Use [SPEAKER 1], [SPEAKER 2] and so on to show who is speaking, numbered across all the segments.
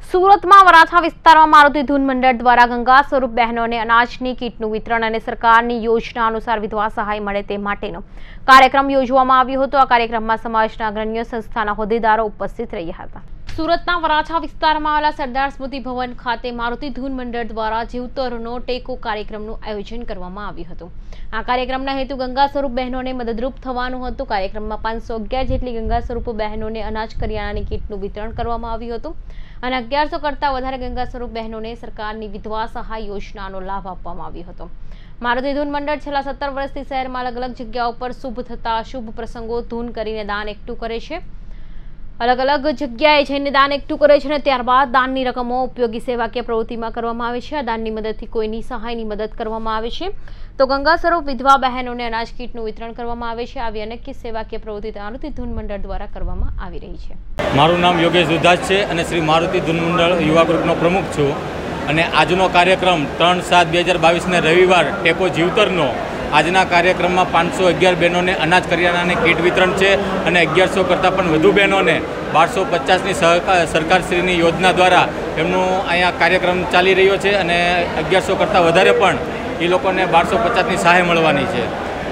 [SPEAKER 1] સુરતમાં વરાછા વિસ્તારમાં મારુતિ ધૂન મંડળ દ્વારા ગંગા સ્વરૂપ બહેનોને અનાજની કીટનું વિતરણ અને સરકારની યોજના અનુસાર વિધવા સહાય મળે તે માટેનો કાર્યક્રમ યોજવામાં આવ્યો હતો। આ કાર્યક્રમમાં સમાજના અગ્રણીઓ સંસ્થાના હોદ્દેદારો ઉપસ્થિત રહ્યા હતા। સુરતના વરાછા વિસ્તારમાં આવેલા સરદાર સ્મૃતિ ભવન ખાતે મારુતિ ધૂન મંડળ દ્વારા જીવતરનો ટેકો કાર્યક્રમનું આયોજન કરવામાં આવ્યું હતું। આ કાર્યક્રમના હેતુ ગંગા સ્વરૂપ બહેનોને મદદરૂપ થવાનું હતું। કાર્યક્રમમાં 511 જેટલી ગંગા સ્વરૂપ બહેનોને અનાજ કરિયાણાની કીટનું વિતરણ કરવામાં આવ્યું હતું અને 1100 કરતા વધારે ગંગા સ્વરૂપ બહેનોને સરકારની વિધવા સહાય યોજનાનો લાભ આપવામાં આવ્યો હતો। મારુતિ ધૂન મંડળ છેલ્લા 17 વર્ષથી શહેરમાં અલગ અલગ જગ્યાઓ પર શુભ થતા શુભ પ્રસંગો ધૂન કરીને દાન એકઠું કરે છે। अलग अलग जगह जैसे दान एकठू करे छे त्यारबाद दाननी रकमों उपयोगी सेवाकीय प्रवृत्तिमां करवामां आवे छे। आ दाननी मददथी कोईनी सहायनी मदद करवामां आवे छे तो गंगा स्वरूप विधवा बहनोने अनाज कीटનું વિતરણ કરવામાં આવે છે। આવી અનેક સેવાકીય પ્રવૃત્તિ મારુતિ ધૂન મંડળ દ્વારા કરવામાં આવી રહી છે।
[SPEAKER 2] મારું નામ યોગેશ દુધાત છે અને શ્રી મારુતિ ધૂન મંડળ યુવા ગ્રુપનો પ્રમુખ છું અને આજનો કાર્યક્રમ 3/7/2022 ને રવિવાર ટેકો જીવતરનો આજના કાર્યક્રમમાં 511 બહેનોને અનાજ કરિયાણાની કીટ વિતરણ છે અને 1100 કરતાં પણ વધુ બહેનોને 1250ની સરકારશ્રીની યોજના દ્વારા એમનો અહીંયા કાર્યક્રમ ચાલી રહ્યો છે અને 1100 કરતાં વધારે પણ એ લોકોને 1250ની સહાય મળવાની છે।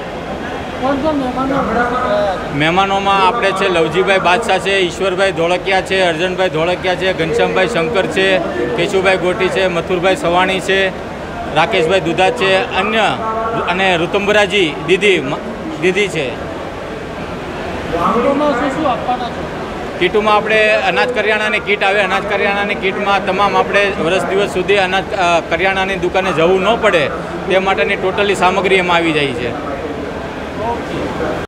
[SPEAKER 2] મહેમાનોમાં આપણે છે લવજીભાઈ બાદશાહ છે, ઈશ્વરભાઈ ધોળકિયા છે, અર્જનભાઈ ધોળકિયા છે, ઘનશ્યામભાઈ શંકર છે, કેશુભાઈ ગોટી છે, મથુરભાઈ સવાણી છે, રાકેશભાઈ દુધાત છે, અન્ય અને ઋતુંબરાજી દીદી છે। કીટમાં આપણે અનાજ કરિયાણાની કીટ આવે। અનાજ કરિયાણાની કીટમાં તમામ આપણે વર્ષ દિવસ સુધી અનાજ કરિયાણાની દુકાને જવું ન પડે તે માટેની ટોટલી સામગ્રી એમાં આવી જાય છે।